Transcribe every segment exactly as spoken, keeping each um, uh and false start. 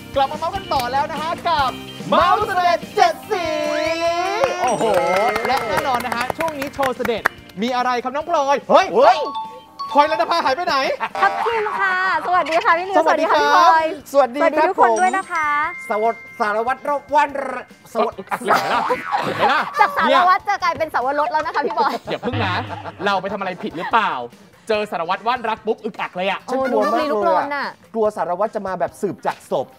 กลับมาเมาส์กันต่อแล้วนะฮะกับเมาส์เสด็จเจ็ดสีโอ้โหและแน่นอนนะฮะช่วงนี้โชว์เสด็จมีอะไรครับน้องพลอยเฮ้ยเฮ้ยพลอยรัตนภาหายไปไหนทับทิมค่ะสวัสดีค่ะพี่ลิวสวัสดีค่ะพี่พลอยสวัสดีทุกคนด้วยนะคะสวัสดีสารวัตรวันสวัสดีจากสารวัตรจะกลายเป็นสารวัตรแล้วนะคะพี่บอยอย่าพึ่งนะเราไปทำอะไรผิดหรือเปล่าเจอสารวัตรว่านรักปุ๊บอึกอักเลยอ่ะฉันกลัวมากเลยอ่ะกลัวสารวัตรจะมาแบบสืบจากศพ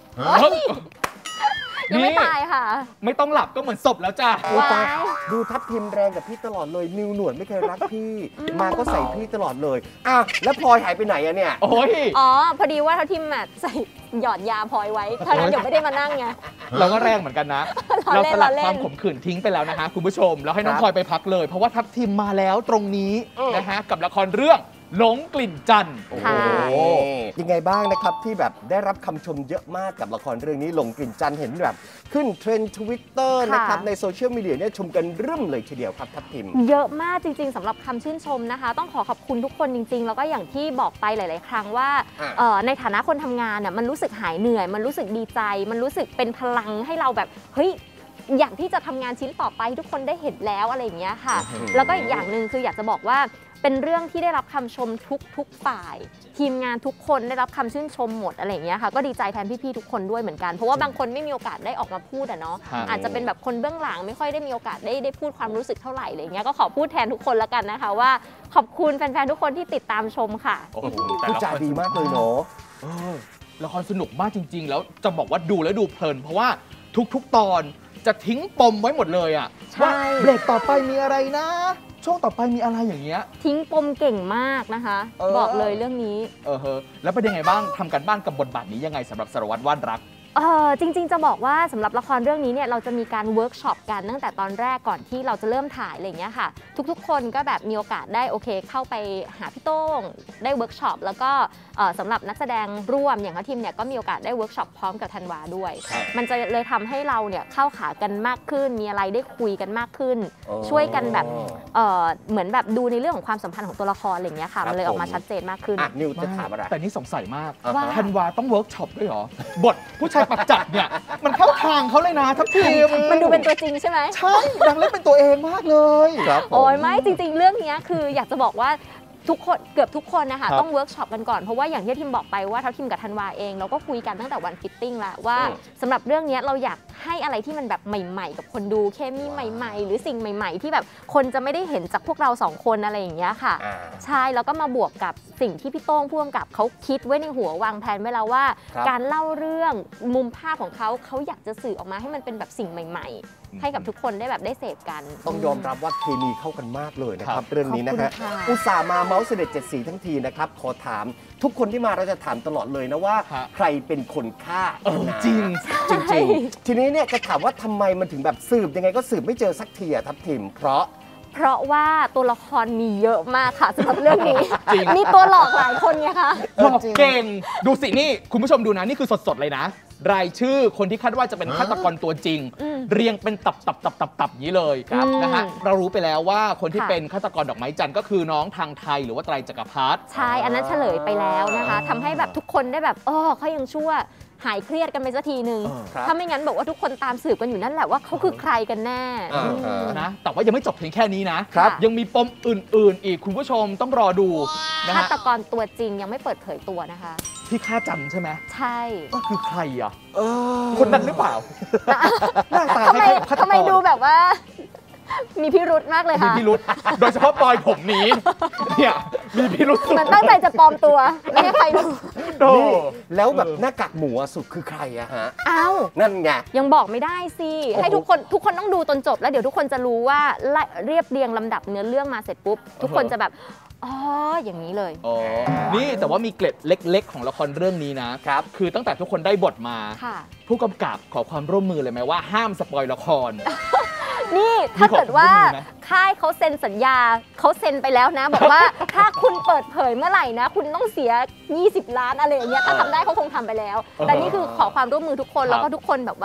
ยังไม่ตายค่ะไม่ต้องหลับก็เหมือนศพแล้วจ้ะดูทับทิมแรงกับพี่ตลอดเลยนิวหนวดไม่เคยรักพี่มาก็ใส่พี่ตลอดเลยอ่ะแล้วพลอยหายไปไหนอะเนี่ยโอ้ยอ๋อพอดีว่าทับทิมอ่ะใส่หยอดยาพลอยไว้ถ้างั้นเดี๋ยวไม่ได้มานั่งไงเราก็แรงเหมือนกันนะเราสลัดความขมขื่นทิ้งไปแล้วนะฮะคุณผู้ชมแล้วให้น้องพลอยไปพักเลยเพราะว่าทับทิมมาแล้วตรงนี้นะฮะกับละครเรื่องหลงกลิ่นจันทร์โอ้โหยังไงบ้างนะครับที่แบบได้รับคำชมเยอะมากกับละครเรื่องนี้หลงกลิ่นจันทร์เห็นแบบขึ้นเทรนด์ทวิตเตอร์นะครับในโซเชียลมีเดียเนี่ยชมกันรึมเลยทีเดียวครับทับทิมเยอะมากจริงๆสำหรับคำชื่นชมนะคะต้องขอขอบคุณทุกคนจริงๆแล้วก็อย่างที่บอกไปหลายๆครั้งว่าในฐานะคนทำงานน่ะมันรู้สึกหายเหนื่อยมันรู้สึกดีใจมันรู้สึกเป็นพลังให้เราแบบเฮ้ยอยากที่จะทำงานชิ้นต่อไปทุกคนได้เห็นแล้วอะไรอย่างเงี้ยค่ะแล้วก็อีกอย่างหนึ่งคืออยากจะบอกว่าเป็นเรื่องที่ได้รับคำชมทุกทุกฝ่ายทีมงานทุกคนได้รับคำชื่นชมหมดอะไรอย่างเงี้ยค่ะก็ดีใจแทนพี่ๆทุกคนด้วยเหมือนกันเพราะว่าบางคนไม่มีโอกาสได้ออกมาพูดอะเนาะอาจจะเป็นแบบคนเบื้องหลังไม่ค่อยได้มีโอกาสได้ได้พูดความรู้สึกเท่าไหร่อะไรเงี้ยก็ขอพูดแทนทุกคนละกันนะคะว่าขอบคุณแฟนๆทุกคนที่ติดตามชมค่ะพูดจาดีมากเลยเนาะละครสนุกมากจริงๆแล้วจะบอกว่าดูแล้วดูเพลินเพราะว่าทุกๆตอนจะทิ้งปมไว้หมดเลยอะว่าเบรกต่อไปมีอะไรนะช่วงต่อไปมีอะไรอย่างเงี้ยทิ้งปมเก่งมากนะคะบอกเลยเรื่องนี้เออเฮอแล้วเป็นยังไงบ้างทำกันบ้านกับบทบาทนี้ยังไงสำหรับสารวัตรว่านรักเออจริงๆจะบอกว่าสำหรับละครเรื่องนี้เนี่ยเราจะมีการเวิร์กช็อปกันตั้งแต่ตอนแรกก่อนที่เราจะเริ่มถ่ายอะไรอย่างเงี้ยค่ะทุกๆคนก็แบบมีโอกาสได้โอเคเข้าไปหาพี่โต้งได้เวิร์กช็อปแล้วก็สำหรับนักแสดงร่วมอย่างทัพทิมเนี่ยก็มีโอกาสได้เวิร์กช็อปพร้อมกับธันวาด้วยมันจะเลยทำให้เราเนี่ยเข้าขากันมากขึ้นมีอะไรได้คุยกันมากขึ้นช่วยกันแบบเหมือนแบบดูในเรื่องของความสัมพันธ์ของตัวละครอะไรอย่างเงี้ยค่ะมันเลยออกมาชัดเจนมากขึ้นนิวจะถามอะไรแต่นี่สงสัยมากธันวาต้องเวิร์กช็อปด้วยเหรอบทผู้ชายปักจัดเนี่ยมันเข้าทางเขาเลยนะทัพทิมมันดูเป็นตัวจริงใช่ไหมใช่ดังเล่นเป็นตัวเองมากเลยโอ้ยไม่จริงๆเรื่องนี้คืออยากจะบอกว่าทุกคนเกือบทุกคนนะคะต้องเวิร์กช็อปกันก่อนเพราะว่าอย่างที่ทิมบอกไปว่าทัพทิมกับธันวาเองเราก็คุยกันตั้งแต่วันฟิตติ้งแล้วว่าสำหรับเรื่องนี้เราอยากให้อะไรที่มันแบบใหม่ๆกับคนดูเคมีใหม่ๆหรือสิ่งใหม่ๆที่แบบคนจะไม่ได้เห็นจากพวกเราสองคนอะไรอย่างเงี้ยค่ะใช่แล้วก็มาบวกกับสิ่งที่พี่โต้งพ่วงกับเขาคิดไว้ในหัววางแผนไว้แล้วว่าการเล่าเรื่องมุมภาพของเขาเขาอยากจะสื่อออกมาให้มันเป็นแบบสิ่งใหม่ๆให้กับทุกคนได้แบบได้เสพกันต้องยอมรับว่าเคมีเข้ากันมากเลยนะครับเรื่องนี้นะฮะอุตส่าห์มาเมาส์เสด็จเจ็ดสีทั้งทีนะครับขอถามทุกคนที่มาเราจะถามตลอดเลยนะว่าใครเป็นคนฆ่าจริงจริงๆทีนี้เนี่ยจะถามว่าทำไมมันถึงแบบสืบยังไงก็สืบไม่เจอสักทีอะทัพทิมเพราะเพราะว่าตัวละครมีเยอะมากค่ะสำหรับเรื่องนี้มีตัวหลอกหลายคนไงคะหลอกเก่งดูสินี่คุณผู้ชมดูนะนี่คือสดๆเลยนะรายชื่อคนที่คาดว่าจะเป็นฆาตกรตัวจริงเรียงเป็นตับตับตับตับตับนี้เลยนะฮะเรารู้ไปแล้วว่าคนที่เป็นฆาตกรดอกไม้จันทร์ก็คือน้องทางไทยหรือว่าไตรจักรพรรดิใช่อันนั้นเฉลยไปแล้วนะคะทำให้แบบทุกคนได้แบบอ๋อเขายังชั่วหายเครียดกันไปสักทีหนึ่งถ้าไม่งั้นบอกว่าทุกคนตามสืบกันอยู่นั่นแหละว่าเขาคือใครกันแน่นะแต่ว่ายังไม่จบเพียงแค่นี้นะยังมีปมอื่นๆอีกคุณผู้ชมต้องรอดูฆาตกรตัวจริงยังไม่เปิดเผยตัวนะคะที่ฆ่าจันใช่ไหมใช่ก็คือใครอ่ะคนนั้นหรือเปล่าหน้าตาทำไมดูแบบว่ามีพิรุธมากเลยค่ะมีพิรุธโดยเฉพาะปลอยผมนี้เนี่ยมีพิรุธมันตั้งใจจะปลอมตัวไม่ให้ใครดูแล้วแบบหน้ากากหมูสุดคือใครอะฮะอ้าวนั่นไงยังบอกไม่ได้สิให้ทุกคนทุกคนต้องดูจนจบแล้วเดี๋ยวทุกคนจะรู้ว่าเรียบเรียงลำดับเนื้อเรื่องมาเสร็จปุ๊บทุกคนจะแบบอ๋ออย่างนี้เลยอ๋อนี่แต่ว่ามีเกร็ดเล็กๆของละครเรื่องนี้นะครับคือตั้งแต่ทุกคนได้บทมาผู้กำกับขอความร่วมมือเลยไหมว่าห้ามสปอยละครนี่ถ้าเกิดว่าค่ายเขาเซ็นสัญญาเขาเซ็นไปแล้วนะบอกว่าถ้าคุณเปิดเผยเมื่อไหร่นะคุณต้องเสียยี่สิบล้านอะไรอย่างเงี้ยถ้าทำได้เขาคงทำไปแล้วแต่นี่คือขอความร่วมมือทุกคนแล้วก็ทุกคนแบบว่า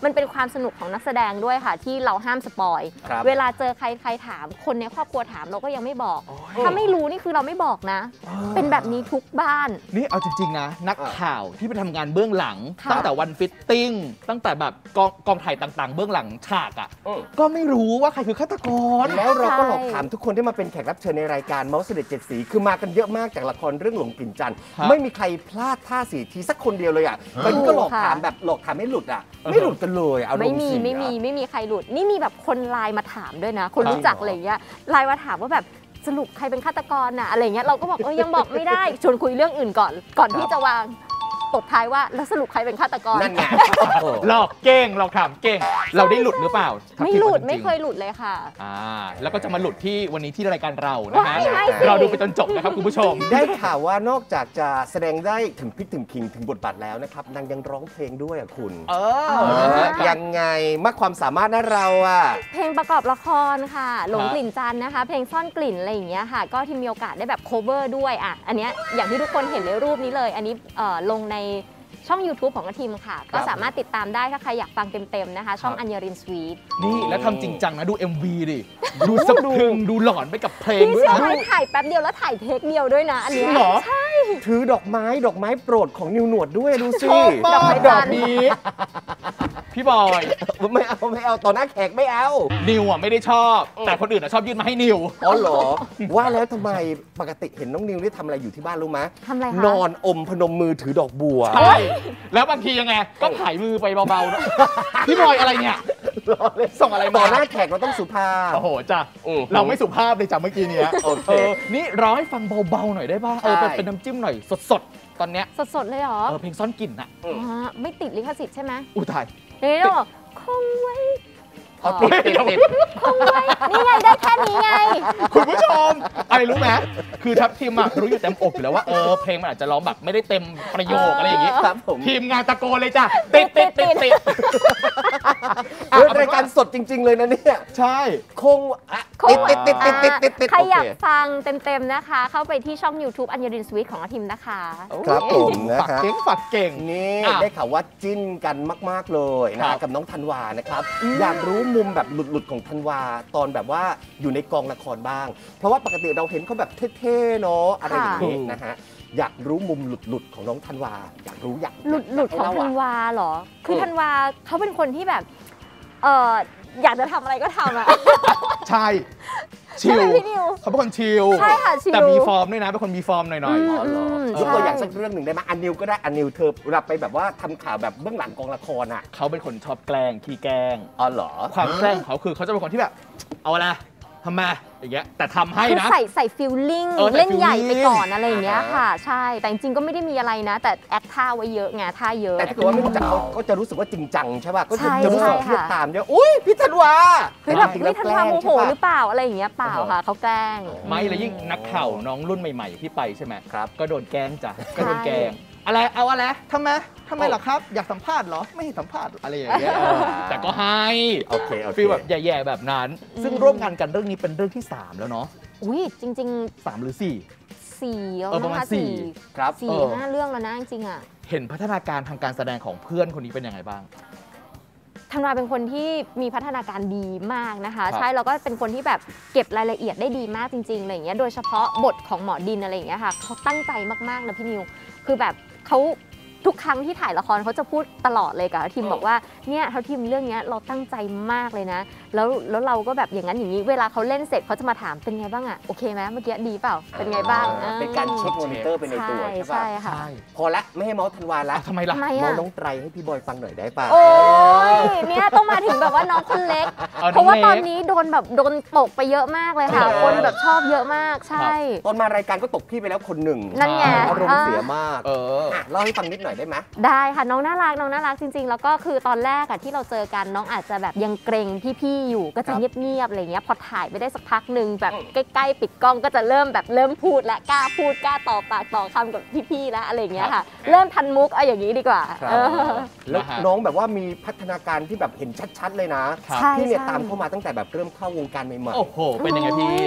มันเป็นความสนุกของนักแสดงด้วยค่ะ ที่เราห้ามสปอยครับเวลาเจอใครใครถามคนในครอบครัวถามเราก็ยังไม่บอก ถ้าไม่รู้นี่คือเราไม่บอกนะ เป็นแบบนี้ทุกบ้านนี่เอาจริงๆนะนักข่าวที่ไปทำงานเบื้องหลังค่ะตั้งแต่วันฟิตติ้งตั้งแต่แบบกองกองถ่ายต่างๆ เบื้องหลังฉากอ่ะอืมก็ไม่รู้ว่าใครคือฆาตกรแล้วเราก็ใช่หลอกถามทุกคนที่มาเป็นแขกรับเชิญในรายการเมาส์เสด็จเจ็ดสีคือมากันเยอะมากจากละครเรื่องหลงกลิ่นจันทร์ครับไม่มีใครพลาดท่าสีทีสักคนเดียวเลยอ่ะตอนนี้ก็หลอกถามแบบหลอกถามให้หลุดอ่ะไม่หลุดกันเลยเอาไม่มีไม่มีไม่มีใครหลุด นี่มีแบบคนไลน์มาถามด้วยนะ คนรู้จักอะไรอย่างเงี้ยไลน์มาถามว่าแบบสรุปใครเป็นฆาตกรน่ะอะไรเงี้ยเราก็บอกเออยังบอกไม่ได้ ชวนคุยเรื่องอื่นก่อน ก่อนที่จะวางตบท้ายว่าแล้วสรุปใครเป็นฆาตกรนั่นไงหลอกเก่งหลอกถามเก่ง เราได้หลุดหรือเปล่าทัพไม่ทิหลุดอาจริงๆไม่เคยหลุดเลยค่ะอ่าแล้วก็จะมาหลุดที่วันนี้ที่รายการเรานะฮะไม่ไม่สิเราดูไปจนจบนะครับคุณผู้ชมได้ข่าวว่านอกจากจะแสดงได้ถึงพริกถึงคิงถึงบทบาทแล้วนะครับนางยังร้องเพลงด้วยอ่ะคุณเออ๋ออยังไงมากความสามารถนะเราอ่ะเพลงประกอบละครค่ะ หลงกลิ่นจันทร์นะคะ เพลงซ่อนกลิ่นอะไรอย่างเงี้ยค่ะ ก็ที่มีโอกาสได้แบบ cover ด้วยอ่ะอันเนี้ยอย่างที่ทุกคนเห็นในรูปนี้เลย อันนี้เอ่อลงในช่อง YouTube ของกระทิมค่ะ ก็สามารถติดตามได้ถ้าใครอยากฟังเต็มๆนะคะ ช่องอัญญรินสวีทนี่แล้วทำจริงจังนะดู เอ็ม วี ดิ ดูสะพรึงดูหลอนไปกับเพลงพี่ด้วยเชื่อนะไหมถ่ายแป๊บเดียวแล้วถ่ายเทคเดียวด้วยนะ อันจริเนี้งยเหรอใช่ถือดอกไม้ดอกไม้โปรดของนิวหนวดด้วยดูสิชอบมากดอกไม้ดจัอกนทร์นี้ พี่บอยไม่เอาไม่เอาต่อหน้าแขกไม่เอานิวอ่ะไม่ได้ชอบ แต่คนอื่นอ่ะชอบยื่นมาให้นิวอ๋อเหรอ ว่าแล้วทำไมปกติเห็นน้องนิวนี่ทำอะไรอยู่ที่บ้านรู้ไหมทำอะไรคะนอนอมพนมมือถือดอกบัวใช่ แล้วบางทียังไง ก็ถ่ายมือไปเบาๆนะพี่บอยอะไรเนี่ย ส่งอะไรต่มาอหน้าแขกเราต้องสุภาพโอ้โหจ้ะอืมเราไม่สุภาพเลยจ้ะเมื่อกี้เนี้ยโอเคเออนี่ร้องให้ฟังเบาๆหน่อยได้ป่ะเออเป็นใช่เป็นน้ำจิ้มหน่อยสดๆ ตอนเนี้ยสดๆเลยเหรอเออเพลงซ่อนกลิ่นน่ะอืมอ๋อไม่ติดลิขสิทธิ์ใช่ไหมอุยทายเดี๋ยวเราบอกคงไว้เอาติดติดติดคงไว้นี่ไงได้แค่นี้ไงคุณผู้ชมอะไรรู้ไหมคือทัพทีมอะรู้อยู่เต็มอกอยู่แล้วว่าเออเพลงมันอาจจะร้องแบบไม่ได้เต็มประโยคอะไรอย่างงี้ครับผมทีมงานตะโกนเลยจ้ะติดติดติดติดเฮ้ยรายการสดจริง ๆ เลยนะเนี่ยใช่คงอ่ะติดติดติดติดติดติดติดใครอยากโเคฟังเต็มๆนะคะ เข้าไปที่ช่อง YouTube อัญญรินสวีทของอาทิมนะคะครับผมนะฝักครับเก่งฝักเก่งนี่อ่ะได้ข่าวว่าจิ้นกันมาก ๆ เลยครันะบกับน้องธันวานะครับ อยากรู้มุมแบบหลุด ๆ ของธันวาตอนแบบว่าอยู่ในกองละครบ้าง เพราะว่าปกติเราเห็นเขาแบบเท่ ๆ เนาะอะไรอย่างนี้นะฮะ อยากรู้มุมหลุด ๆ ของน้องธันวา อยากรู้อยากหลุดหลุดของยากให้ธันเล่ะวาเหรอ คือเออธันวาเขาเป็นคนที่แบบเอออยากจะทำอะไรก็ทำอะใช่ชิใช่ลไหมพี่นิวเขาเป็นคนชิลใช่ค่ะชิลแต่มีฟอร์มด้วยนะเป็นคนมีฟอร์มหน่อยอืมอ๋อเหรอมยกตัวใช่อย่างสักเรื่องหนึ่งได้ไหมอันนิวก็ได้อันนิวเธอรับไปแบบว่าทำข่าวแบบเบื้องหลังกองละครอ่ะๆเขาเป็นคนชอบแกล้งขี้แกล้งอ๋อเหรอความแกล้งของเขาคือเขาจะเป็นคนที่แบบ เอาละทำไมาอย่างเงี้ยแต่ทำให้คือนะใส่ใส่ฟิลลิ่งเออใส่เล่นใหญ่ feeling ไปก่อนอะไรอย่างเงี้ยอ่าค่ะ ใช่ แต่จริงๆก็ไม่ได้มีอะไรนะ แต่แอคท่าไว้เยอะไงท่าเยอะแต่ถ้าเกิดว่าไม่รู้จักเขาก็จะรู้สึกว่าจริงจังใช่ป่ะ ก็จะใช่จะรู้สึกใช่เครียดค่ะตามเยอะอุ้ยพี่ธันวาเฮ้ยแบบจริงๆไม่แล้วทันแกล้วาง โมโหใช่ปะหรือเปล่าอะไรอย่างเงี้ยเปล่าค่ะเขาแกล้งไม่แล้วยิ่งนักข่าวน้องรุ่นใหม่ๆที่ไปใช่ไหมครับก็โดนแกล้งจ้ะก็โดนแกล้งอะไรเอาอะไรทำไมทำไมล่ะครับ อยากสัมภาษณ์เหรอไม่ให้สัมภาษณ์อะไรอย่างเงี้ยเออแต่ก็ให้โอเคโอเคฟีลแบบแย่ๆแบบนั้น ซึ่งร่วมงานกันเรื่องนี้เป็นเรื่องที่สามแล้วเนาะอุ้ยจริงสามหรือสี่ๆสี่แล้วเออประมาณนะคะสี่ครับสี่เออห้าเรื่องแล้วนะจริงๆอ่ะเห็นพัฒนาการทางการแสดงของเพื่อนคนนี้เป็นยังไงบ้างธันวาเป็นคนที่มีพัฒนาการดีมากนะคะครับใช่แล้วก็เป็นคนที่แบบเก็บรายละเอียดได้ดีมากจริงๆอะไรอย่างเงี้ยโดยเฉพาะบทของหมอดินอะไรอย่างเงี้ยค่ะเขาตั้งใจมากๆนะพี่นิวคือแบบเขาทุกครั้งที่ถ่ายละครเขาจะพูดตลอดเลยกับทีมบอกว่าเนี่ยเขาทีมเรื่องเนี้ยเราตั้งใจมากเลยนะแล้วแล้วเราก็แบบอย่างนั้นอย่างนี้เวลาเขาเล่นเสร็จเขาจะมาถามเป็นไงบ้างอะโอเคไหมเมื่อกี้ดีเปล่าเป็นไงบ้างอ่าเป็นการเช็คมอนิเตอร์ไปในตัวใช่ใช่ป่ะใช่ค่ะพอละไม่ให้เมาส์ธันวาละอ่ะทำไมล่ะทำไมเมาอะส์น้องไตรให้พี่บอยฟังหน่อยได้ป่ะโอ้ยเนี่ยต้องมาถึงแบบว่าน้องคนเล็กเอาเพราะว่าน้ตงอนล็กนี้โดนแบบโดนตกไปเยอะมากเลยค่ะเออคนแบบชอบเยอะมากใช่ตอนมารายการก็ตกพี่ไปแล้วคนหนึ่งนั่นไงอารมณ์เสียมากเอออ่ะเล่าให้ฟังนิดหน่อยได้ไหมได้ค่ะน้องน่ารักน้องน่ารักจริง ๆ แล้วก็คือตอนแรกอะที่เราเจอกันน้องอาจจะแบบยังเกรงพี่ๆอยู่ก็จะครับเงียบๆอะไรเงี้ยพอถ่ายไปได้สักพักหนึ่งแบบใกล้ๆปิดกล้องก็จะเริ่มแบบเริ่มพูดและกล้าพูดกล้าต่อปากต่อคำกับพี่ๆแล้วอะไรเงี้ยค่ะ เริ่มทันมุกเอาอย่างนี้ดีกว่าครับเออแล้วนะฮะน้องแบบว่ามีพัฒนาการที่แบบเห็นชัดๆเลยนะครับใช่พี่เนี่ยใช่ตามเข้ามาตั้งแต่แบบเริ่มเข้าวงการใหม่โอ้โห เป็นยังไงพี่โ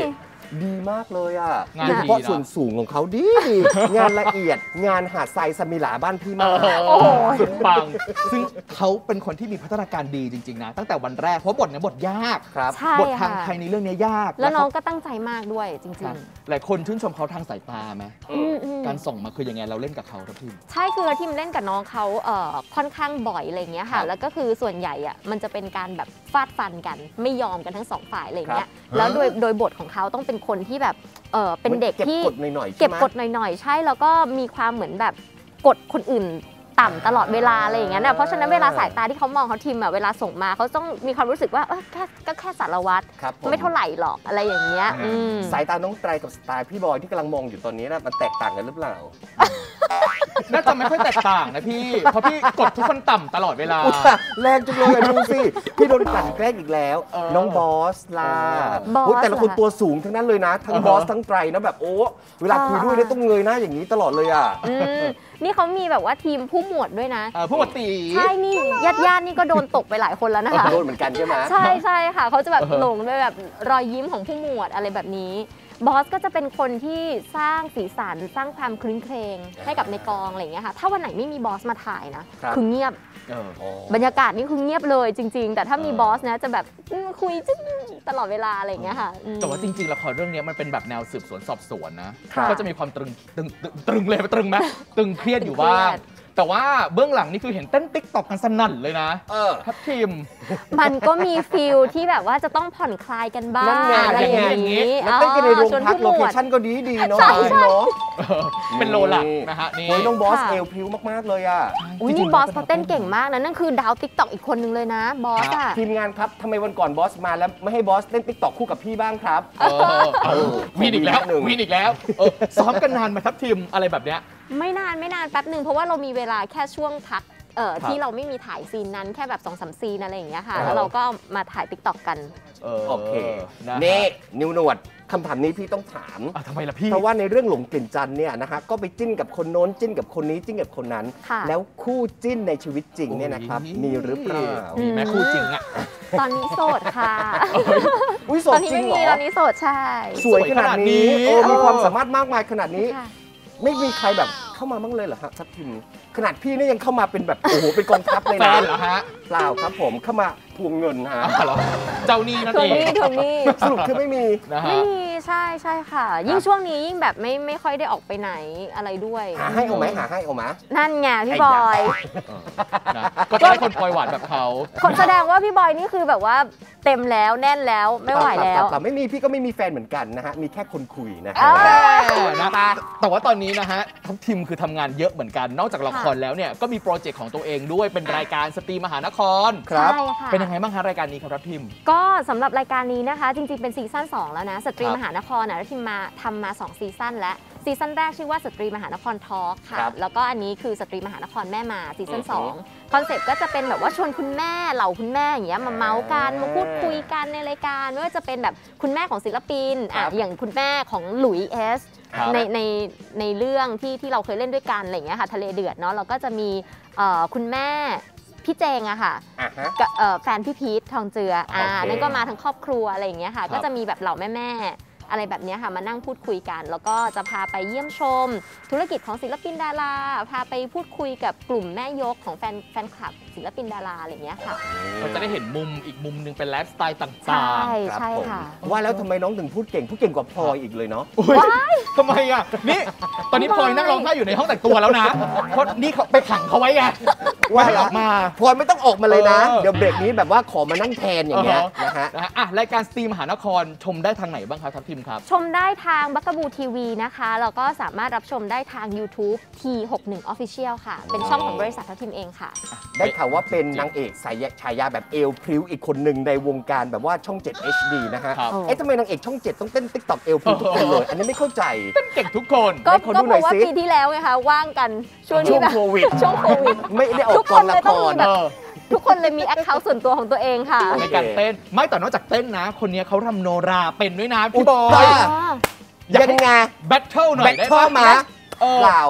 ดีมากเลยอ่ะงานโดยเฉพาะดีนะส่วนสูงของเขาดีดีงานละเอียดงานหาดทรายสมิลาบ้านพี่มากโอ้โหสุดปัง ซึ่งเขาเป็นคนที่มีพัฒนาการดีจริง ๆ นะ ตั้งแต่วันแรก เพราะบทเนี่ยบทยากครับใช่บททางค่ะไทยในเรื่องนี้ยากแล้วน้องเขาก็ตั้งใจมากด้วยจริครังบหลายคนชื่นชมเขาทางสายตาไหมๆอืมอืมการส่งมาคือยังไงเราเล่นกับเขาครับพี่ใช่คือทีมเล่นกับน้องเขาเอ่อค่อนข้างบ่อยอะไรอย่างเงี้ยครัค่ะบแล้วก็คือส่วนใหญ่อะมันจะเป็นการแบบฟาดฟันกัน ไม่ยอมกันทั้งสองฝ่ายอะไรอย่างเงี้ยครับแล้วโดยโดยบทของเขาต้องเป็นคนที่แบบเออเป็นเด็กที่เก็บกดหน่อยๆใช่ไหมเก็บกดหน่อยๆ ใช่ แล้วก็มีความเหมือนแบบกดคนอื่นต่ำตลอดเวลาอะไรอย่างเงี้ยนะเพราะฉะนั้นเวลาสายตาที่เขามองเขาทีมอะเวลาส่งมาเขาต้องมีความรู้สึกว่าเออแค่ก็แค่สารวัตรครับผไม่เท่าไหร่หรอกอะไรอย่างเงี้ยอืมสายตาน้องไตรกับสไตล์พี่บอยที่กำลังมองอยู่ตอนนี้นะมันแตกต่างกันหรือเปล่าน่าจะไม่ค่อยแตกต่างนะพี่ เพราะพี่กดทุกคนต่ำตลอดเวลาอุ๊ยแรงจังเลยอะดูสิ พี่โดนกลั่นแกล้งอีกแล้วเออน้องบอสล่ะบอสอุ๊ยแต่ละคนล่ะตัวสูงทั้งนั้นเลยนะ ทั้งอ่าฮะบอสทั้งไตรนะแบบโอ้เวลาคุยด้วยเนี่ยต้องเงยหน้าอย่างนี้ตลอดเลยอ่ะอืมนี่เขามีแบบว่าทีมผู้หมวดด้วยนะเอ่อผู้หมวดตีใช่นี่ญาติญาติๆนี่ก็โดนตกไปหลายคนแล้วนะคะโดนเหมือนกันใช่ไหมใช่ใช่ค่ะเขาจะแบบเออหลงไปแบบรอยยิ้มของผู้หมวดอะไรแบบนี้ บอสก็จะเป็นคนที่สร้างสีสันสร้างความคลื้นเครงให้กับในกองอะไรอย่างเงี้ยค่ะถ้าวันไหนไม่มีบอสมาถ่ายนะครับ คือเงียบเอออ๋อบรรยากาศนี่คือเงียบเลยจริง ๆ แต่ถ้ามีเออบอสนะจะแบบอืมคุยจึ๊งตลอดเวลาอะไรอย่างเงี้ยค่ะอืมแต่ว่าจริงๆละครเรื่องนี้มันเป็นแบบแนวสืบสวนสอบสวนนะค่ะก็จะมีความตรึงตรึงตรึงตรึงเลยตรึงไหมตึงเครียดอยู่บ้างเครียดแต่ว่าเบื้องหลังนี่คือเห็นเต้นติ๊กตอกกันสนั่นเลยนะเออทัพทีมมันก็มีฟิลที่แบบว่าจะต้องผ่อนคลายกันบ้างนั่นไงอะไรอย่างอย่างนี้นี้แล้วเต้นกันในโรงชวนพักผู้โลหมเควดชั่นก็ดีดีๆเนาะใช่ใช่เนาะเออเป็นโลหลักนะฮะนี่โอ้ยน้องบอสค่ะเอลพริ้วมากๆเลยอ่ะอุ้ยนี่บอสเขาเต้นเก่งมากนะนั่นคือดาวติ๊กต็อกอีกคนนึงเลยนะบอสอะทีมงานครับทำไมวันก่อนบอสมาแล้วไม่ให้บอสเล่นติ๊กต็อกคู่กับพี่บ้างครับเออเออวีนอีกแล้วหนึ่งวีนอีกแล้วเออซ้อมกันนานไหมทัพทีมอะไรแบบเนี้ยไม่นานไม่นานแป๊บหนึ่งเพราะว่าเรามีเวลาแค่ช่วงพักเอ่อครับที่เราไม่มีถ่ายซีนนั้นแค่แบบสองสามซีนอะไรอย่างเงี้ยค่ะครับแล้วเราก็มาถ่ายติ๊กต็อกกันเออโอเคนะฮะนี่นิวหนวดคำถามนี้พี่ต้องถามอ่ะทำไมล่ะพี่เพราะว่าในเรื่องหลงกลิ่นจันทร์เนี่ยนะฮะก็ไปจิ้นกับคนโน้นจิ้นกับคนนี้จิ้นกับคนนั้นค่ะแล้วคู่จิ้นในชีวิตจริงเนี่ยนะครับโอ้ยมีหรือเปล่ามีแม่คู่จริงอ่ะตอนนี้โสดค่ะอุ้ยโสตอดนนี้จริไม่งเหรมีอตอนนี้โสดใช่สวยขนาดนี้สวยขนาดนี้เออมีเออความสามารถมากมายขนาดนี้ค่ะไม่มีใครแบบเข้ามาบ้างเลยเหรอฮะทัพทิมขนาดพี่นี่ยังเข้ามาเป็นแบบโอ้โหเป็นกองทัพเลยแฟนะนเหรอฮะเปล่าครับผมเข้ามาทวงเงินฮะอ้าวเหรอเจ้าหนี่นั่นทวเอง งหนี้ทวงหนี้สรุปคือไม่มีนะไม่ฮะมีใช่ใช่ค่ะ ยิ่งช่วงนี้ยิ่งแบบไม่ไม่ค่อยได้ออกไปไหนอะไรด้วยหาให้เอาไหมหาให้เอาไหมนั่นไงพี่บอยเออนะก็จะได้คนปล่อยหวานแบบเขาคนแสดงว่าพี่บอยนี่คือแบบว่าเต็มแล้วแน่นแล้วไม่ไหวแล้วเปาๆไม่มีพี่ก็ไม่มีแฟนเหมือนกันนะฮะมีแค่คนคุยนะฮะอ่านะแต่ว่าตอนนี้นะฮะทัพทีมคือทำงานเยอะเหมือนกัน นอกจากละครแล้วเนี่ยก็มีโปรเจกต์ของตัวเองด้วยเป็นรายการสตรีมหานครครับใช่ค่ะเป็นยังไงบ้างคะรายการนี้ครับทัพทีมก็สำหรับรายการนี้นะคะ จริงๆ เป็นซีซั่นสองแล้วนะสตรีครับมหานครนะแล้วทีมมาทำมาสองซีซั่นแล้วซีซั่นแรกชื่อว่าสตรีมหานครทอล์กค่ะครับแล้วก็อันนี้คือสตรีมหานครแม่มาซีซั่นอือฮึสองคอนเซ็ปต์ก็จะเป็นแบบว่าชวนคุณแม่เหล่าคุณแม่อย่างเงี้ยมาเมาส์กันมาพูดคุยกันในรายการไม่ว่าจะเป็นแบบคุณแม่ของศิลปินอ่ะครับอย่างคุณแม่ของหลุยเอสครับในในในเรื่องที่ที่เราเคยเล่นด้วยกันอะไรอย่างเงี้ยค่ะทะเลเดือดเนาะเราก็จะมีเอ่อคุณแม่พี่เจงอะค่ะอ่ะฮะกับเอ่อแฟนพี่พีททองเจืออ่าโอเคนั่นก็มาทั้งครอบครัวอะไรอย่างเงี้ยค่ะครับก็จะมีแบบเหล่าแม่ๆอะไรแบบเนี้ยค่ะมานั่งพูดคุยกัน แล้วก็จะพาไปเยี่ยมชม ธุรกิจของศิลปินดาราพาไปพูดคุยกับกลุ่มแม่ยกของแฟนแฟนคลับศิลปินดาราอะไรอย่างเงี้ยค่ะเราจะได้เห็นมุมอีกมุมหนึงเป็นไลฟ์สไตล์ต่ใช่างครับใช่ผมค่ะว่าแล้วทำไมน้องถึงพูดเก่งพูดเก่งกว่าพลอยอีกเลยเนาะๆอุ๊ยทำไมอ่ะนี่ตอนนี้พลอยนั่งร้องไห้อยู่ในห้องแต่งตัวแล้วนะเพราะนี่เขาไปขังเขาไว้ไงไม่ให้ออกมาพลอยไม่ต้องออกมาเลยนะเออเดี๋ยวเบรกนี้แบบว่าขอมานั่งแทนอย่างเงี้ยเออนะฮะนะฮะอ่ะรายการสตรีมมหานครชมได้ทางไหนบ้างครับทัพทีมครับชมได้ทางบักกบูทีวีนะคะแล้วก็สามารถรับชมได้ทาง YouTube ที หกสิบเอ็ด Official ค่ะ เป็นช่องของบริษัททัพทิมเองค่ะได้ข่าวว่าเป็นนางเอกสายฉายาแบบเอลพริ้วอีกคนหนึ่งในวงการแบบว่าช่อง เจ็ด เอช ดี นะฮะครับเอ๊ะทำไมนางเอกช่อง เจ็ด ต้องเต้นติ๊กต็อกเอลพริ้วทุกคนเลย อันนี้ไม่เข้าใจเก่งทุกคนก็ไหนขอก็ดูเพหน่อยราะว่าสิปีที่แล้วไงคะว่างกันช่วงช่ที่วงแบบโควิดช่วงโควิดไม่ได้ออกทุกกคองนเลละยคต้องรมีแบบเออทุกคนเลยมีแอคเคาท์ส่วนตัวของตัวเองค่ะในการเต้นไม่แต่นอกจากเต้นนะ คนนี้เขาทำโนราเป็นด้วยนะพี่บออุ๊ยยอยากยังให้ไงแบทเทิลหน่อแบยทได้เทิลปะมาเออเปล่า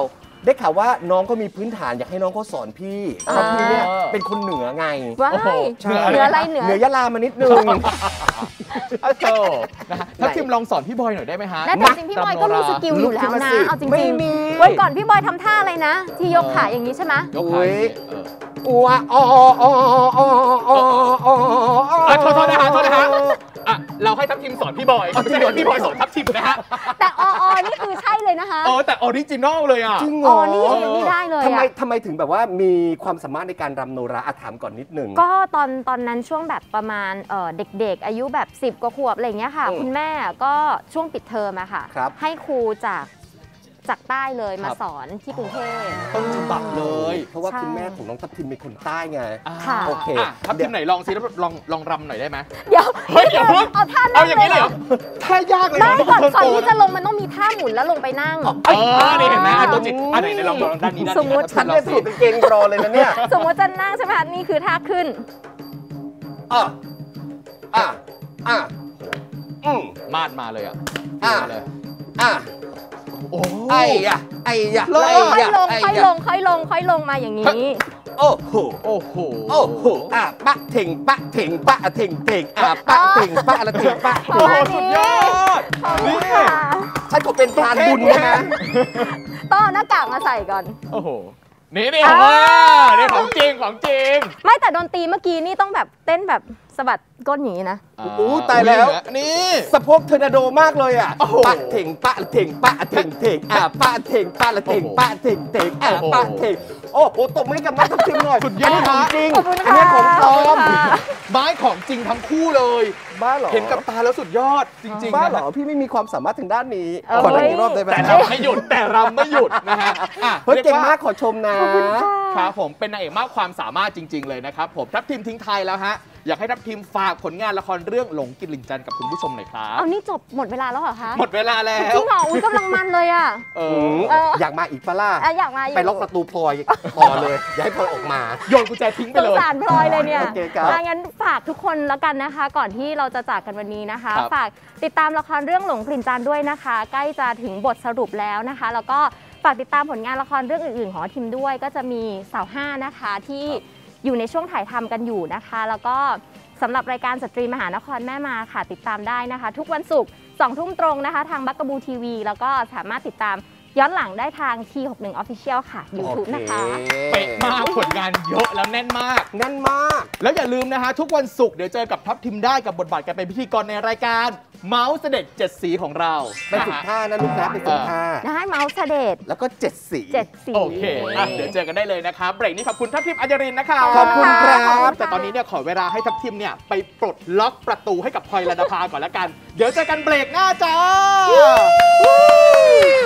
ได้ข่าวว่าน้องก็มีพื้นฐานอยากให้น้องเขาสอนพี่เพราะพี่เนี่ยเป็นคนเหนือไงว้าโอ้โหยใช่เหนืออะไรเหนือเหนือยะลามานิดนึงโอ้โหนะฮะถ้าทีมลองสอนพี่บอยหน่อยได้ไหมฮะแต่จริงๆพี่บอยก็มีสกิลอยู่แล้วนะ เอาจไม่ริงมีๆวันก่อนพี่บอยทำท่าอะไรนะ ที่ยกขาอย่างนี้ใช่ไหมยกขาอย่างนี้เอออัวอ๋ออ๋ออ๋ออ๋ออ๋ออ่ะโทษโทษนะฮะโทษนะฮะอ่ะเราให้ทัพทีมสอนพี่บอยไม่ใช่พี่บอยสอนทัพทีมนะฮะแต่อออนี่คือใช่เลยนะคะเออแต่ออริจินอลเลยอ่ะจริงเหรอ๋ออนี่เองนี่ได้เลยทำไมอะทำไมถึงแบบว่ามีความสามารถในการรำโนราอาถามก่อนนิดนึงก็ตอนตอนนั้นช่วงแบบประมาณเอ่อเด็กๆ อายุแบบ สิบ กว่าขวบอะไรอย่างเงี้ยค่ะอืมคุณแม่ก็ช่วงปิดเทอมอะค่ะครับให้ครูจากจากใต้เลยมาครับสอนที่กรุงเทพต้นฉบับเลยเพราะว่าใช่คุณแม่ของน้องทัพทิมเป็นคนใต้ไงอ่าค่ะโอเคอ่ะทัพทีมไหนลองซิแล้วลองลองรำหน่อยได้ไหมเดี๋ยวเฮ้ยอย่าเพิ่งเอาท่าเอานั่งอย่างนี้เลยเหรอท่ายากเลยเหรไม่อก่อนต้นก่อนโตที่จะลงมันต้องมีท่าหมุนแล้วลงไปนั่งเออนี่เห็นไหมอ่ะตัวจิตอ่ะไหนไหนลองลองด้านนี้ด้านนี้สมมุติอ่ะฉันลอได้งสูตรเป็นเกงรอเลยนะเนี่ยสมมติจะนั่งใช่ไหมคะนี่คือท่าขึ้นอ่ะอ่ะอ่ะอืมมาดมาเลยอ่ะอ่ะมาเลยอ่ะโอ้ไอ้ยะไอ้ยะเลิศไอ้ค่อยยะลงไอ้ค่อยยะลงค่อยลงค่อยลงมาอย่างนี้โอ้โหโอ้โหโอ้โหอ่ะปะเถ่งปะเถ่งปะเถ่งเถ่งอ่ะปะเถ่งปะละเถ่งปะโอ้โหสุดยอดขอบคุณนี่ค่ะฉันก็เป็นพรานบุญนะต้องเอาหน้ากากมาใส่ก่อนโอ้โหนี่นี่อ่าว่านี่ของจริงของจริงไม่แต่ดนตรีเมื่อกี้นี่ต้องแบบเต้นแบบสะบัดก้นอย่างนี้นะอู้ตายแล้วนี่สะโพกเทอร์นาโดมากเลยอ่ะโอ้โหปะเถ่งปะละเถ่งปะเถ่งเถ่งอ่ะปะเถ่งปะละเถ่งปะเถ่งเถ่งอ่ะโอ้โหปะเถ่งโอ้โหตบมือให้กับน้องทัพทิมหน่อยสุดยอดนนี้ของจริงขอบคุณอันค่ะนี้ของปลอขอบมคุณค่ะไม้ของจริงทั้งคู่เลยบ้าเหรอเห็นกับตาแล้วสุดยอดจริงๆบ้านะเหรอฮะพี่ไม่มีความสามารถทางด้านนี้เอ้ยขอได้อีกรอบได้ไหมแต่รำไม่หยุดแต่รำไม่หยุดนะฮะอ่ะเฮ้ยรียเก่งว่มากขอชมนะขอบคุณค่ะครับผมเป็นนางเอกมากความสามารถจริง ๆ เลยนะครับผมทัพทีมทิ้งไทายแล้วฮะอยากให้ทัพทีมฝากผลงานละครเรื่องหลงกินลินจันทร์กับคุณผู้ชมหน่อยครับเอานี่จบหมดเวลาแล้วเหรอคะหมดเวลาแล้จวริงเหรออุ้ยกำลังมันเลยอ่ะเออือมเอออยากมาอีกปะล่ะอ่ะอยากมาอยู่ไปล็อกประตูพลอยต่อเลย อย่าให้พลอยออกมาโยนกุญแจทิ้งไปสเลงยสารพลอยเลยเนี่ยโอเคครับอ่ะงั้นฝากทุกคนแล้วกันนะคะ ก่อนที่เราจะจากกันวันนี้นะคะครับฝากติดตามละครเรื่องหลงกลิ่นจันทร์ด้วยนะคะ ใกล้จะถึงบทสรุปแล้วนะคะ แล้วก็ฝากติดตามผลงานละครเรื่องอื่นๆของทีมด้วย ก็จะมีเสาห้านะคะที่อยู่ในช่วงถ่ายทำกันอยู่นะคะ แล้วก็สำหรับรายการสตรีมหานครแม่มาค่ะติดตามได้นะคะ ทุกวันศุกร์สองทุ่มตรงนะคะ ทางบักกะบูทีวีแล้วก็สามารถติดตามย้อนหลังได้ทาง ที หกสิบเอ็ด Official ค่ะ YouTube นะคะเป๊ะมากผลงานเยอะแล้วแน่นมากแน่นมากแล้วอย่าลืมนะฮะ ทุกวันศุกร์เดี๋ยวเจอกับทัพทิมได้กับบทบาทการเป็นพิธีกรในรายการเมาส์เสด็จเจ็ดสีของเราไปฝึกท่านะลูกนะไปฝึกท่าได้เมาส์เสด็จแล้วก็เจ็ดสีเจ็ดสีโอเคอ่ะเดี๋ยวเจอกันได้เลยนะครับเบรกนี้ขอบคุณทัพทิมอัญญรินนะคะขอบคุณครับขอบคุณค่ะแต่ตอนนี้เนี่ยขอเวลาให้ทัพทิมเนี่ยไปปลดล็อกประตูให้กับพลอยระดาภาก่อนละกัน เดี๋ยวเจอกันเบรกหน้าจ้า